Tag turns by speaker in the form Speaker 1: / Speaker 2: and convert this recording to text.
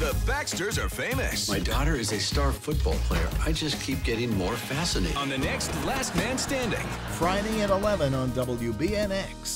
Speaker 1: The Baxters are famous.
Speaker 2: My daughter is a star football player. I just keep getting more fascinated.
Speaker 1: On the next Last Man Standing.
Speaker 3: Friday at 11 on WBNX.